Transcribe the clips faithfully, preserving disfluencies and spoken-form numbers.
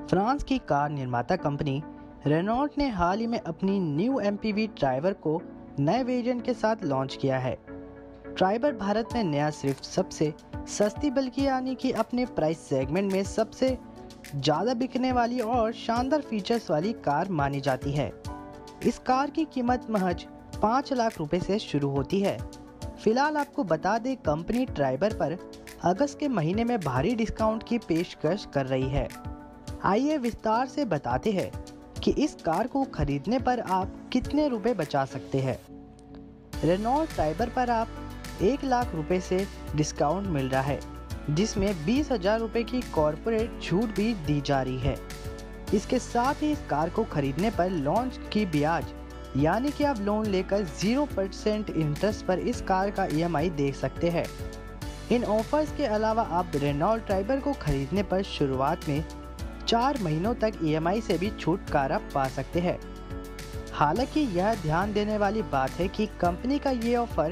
France की car निर्माता company Renault ने हाल ही में अपनी न्यू एमपीवी ट्राइबर को नए वेरिएंट के साथ लॉन्च किया है। ट्राइबर भारत में नया सिर्फ सबसे सस्ती बल्कि यानी कि अपने प्राइस सेगमेंट में सबसे ज़्यादा बिकने वाली और शानदार फीचर्स वाली कार मानी जाती है। इस कार की कीमत महज पाँच लाख रुपए से शुरू होती है। फिलहाल आपको बता दें, कंपनी ट्राइबर पर अगस्त के महीने में भारी डिस्काउंट की पेशकश कर रही है। आइए विस्तार से बताते हैं कि इस कार को खरीदने पर आप कितने रुपए बचा सकते हैं। रेनॉल्ट ट्राइबर पर आप एक लाख रुपए से डिस्काउंट मिल रहा है, जिसमें बीस हजार रुपये की कॉर्पोरेट छूट भी दी जा रही है। इसके साथ ही इस कार को खरीदने पर लॉन्च की ब्याज यानी कि आप लोन लेकर जीरो परसेंट इंटरेस्ट पर इस कार का ईएमआई देख सकते हैं। इन ऑफर्स के अलावा आप रेनॉल्ट ट्राइबर को खरीदने पर शुरुआत में चार महीनों तक ईएमआई से भी छुटकारा पा सकते हैं। हालांकि यह ध्यान देने वाली बात है कि कंपनी का ये ऑफर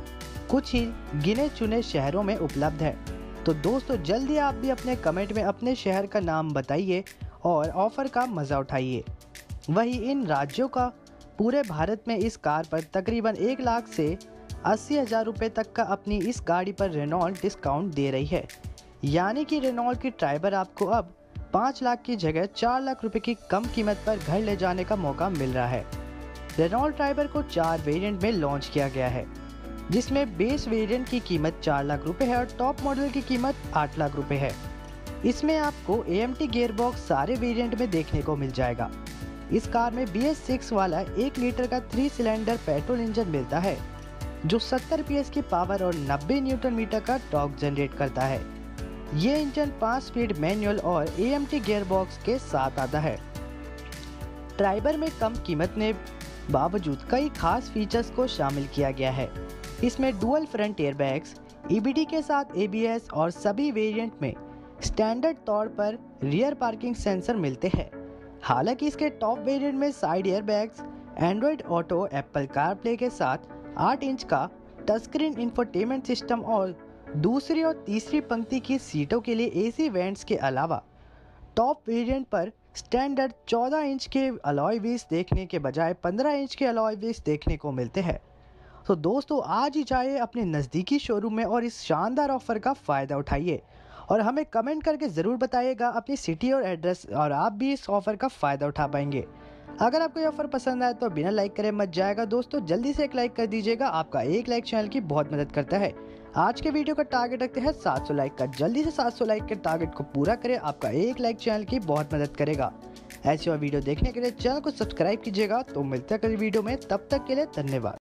कुछ ही गिने चुने शहरों में उपलब्ध है। तो दोस्तों, जल्दी आप भी अपने कमेंट में अपने शहर का नाम बताइए और ऑफर का मज़ा उठाइए। वहीं इन राज्यों का पूरे भारत में इस कार पर तकरीबन एक लाख से अस्सी हज़ार रुपये तक का अपनी इस गाड़ी पर रेनॉल्ट डिस्काउंट दे रही है। यानी कि रेनॉल्ट की ट्राइबर आपको अब पाँच लाख की जगह चार लाख रुपए की कम कीमत पर घर ले जाने का मौका मिल रहा है। रेनॉल्ट ट्राइबर को चार वेरिएंट में लॉन्च किया गया है, जिसमें बेस वेरिएंट की कीमत चार लाख रुपए है और टॉप मॉडल की कीमत आठ लाख रुपए है। इसमें आपको एएमटी गियरबॉक्स सारे वेरिएंट में देखने को मिल जाएगा। इस कार में बी एस सिक्स वाला एक लीटर का थ्री सिलेंडर पेट्रोल इंजन मिलता है, जो सत्तर पीएस की पावर और नब्बे न्यूटन मीटर का टॉर्क जनरेट करता है। ये इंजन पाँच स्पीड मैनुअल और एएमटी गियरबॉक्स के साथ आता है। ट्राइबर में कम कीमत ने बावजूद कई खास फीचर्स को शामिल किया गया है। इसमें डुअल फ्रंट एयरबैग्स, ईबीडी के साथ एबीएस और सभी वेरिएंट में स्टैंडर्ड तौर पर रियर पार्किंग सेंसर मिलते हैं। हालांकि इसके टॉप वेरिएंट में side airbags, Android Auto, Apple CarPlay के साथ आठ इंच का टच स्क्रीन इंफोटेनमेंट सिस्टम और दूसरी और तीसरी पंक्ति की सीटों के लिए एसी वेंट्स के अलावा टॉप वेरिएंट पर स्टैंडर्ड चौदह इंच के अलॉय व्हील्स देखने के बजाय पंद्रह इंच के अलॉय व्हील्स देखने को मिलते हैं। तो दोस्तों, आज ही जाइए अपने नज़दीकी शोरूम में और इस शानदार ऑफर का फ़ायदा उठाइए और हमें कमेंट करके ज़रूर बताइएगा अपनी सिटी और एड्रेस, और आप भी इस ऑफ़र का फ़ायदा उठा पाएंगे। अगर आपको ये ऑफर पसंद आए तो बिना लाइक करे मत जाएगा। दोस्तों, जल्दी से एक लाइक कर दीजिएगा, आपका एक लाइक चैनल की बहुत मदद करता है। आज के वीडियो का टारगेट रखते हैं सात सौ लाइक का। जल्दी से सात सौ लाइक के टारगेट को पूरा करें, आपका एक लाइक चैनल की बहुत मदद करेगा। ऐसी और वीडियो देखने के लिए चैनल को सब्सक्राइब कीजिएगा। तो मिलते हैं कल वीडियो में, तब तक के लिए धन्यवाद।